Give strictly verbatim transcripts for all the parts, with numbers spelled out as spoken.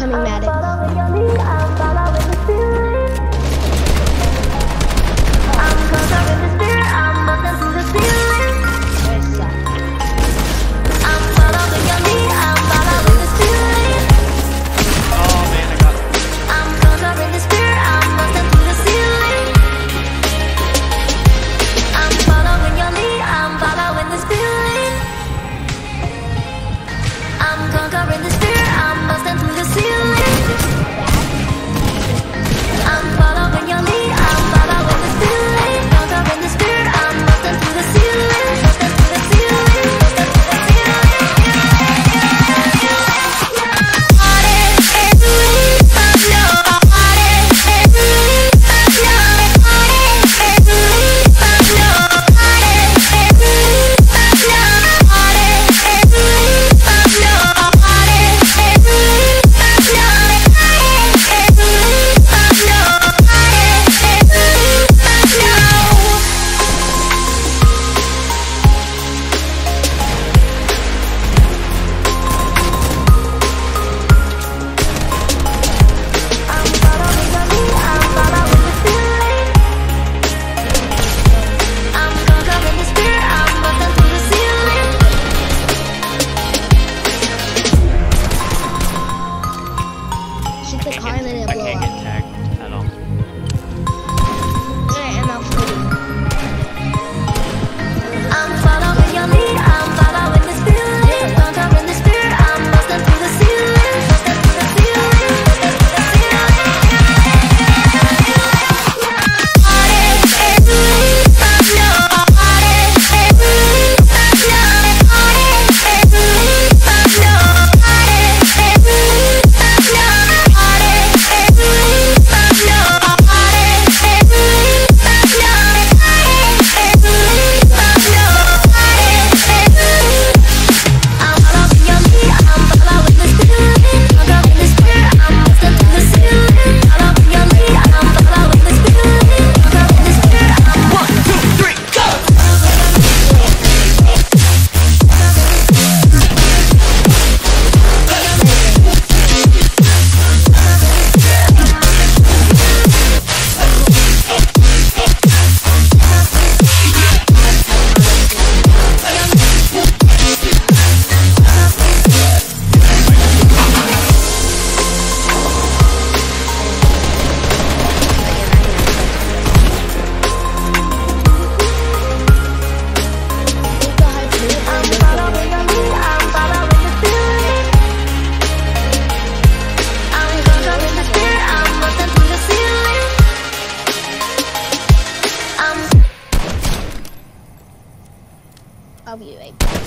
coming, Maddox. Shoot the car and then it'll I blow can't up. get tagged at all. Alright, and I'll flip it. I'm following your lead, I'm following this feeling. Conquering this fear, I'm busting through the ceiling. Busting through the ceiling, busting through the ceiling. Heartache, every time you heartache, every time you heartache, every time you heartache, every time you heartache, every time you heartache, every time you I'll be right back.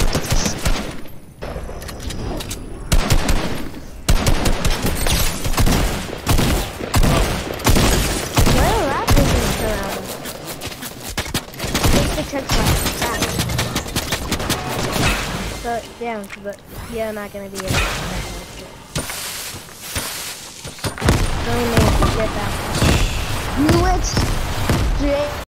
Why are rappers surrounded? Take the text back. So, yeah, but you're not gonna be able to get that. Only get that. Knew it! Great.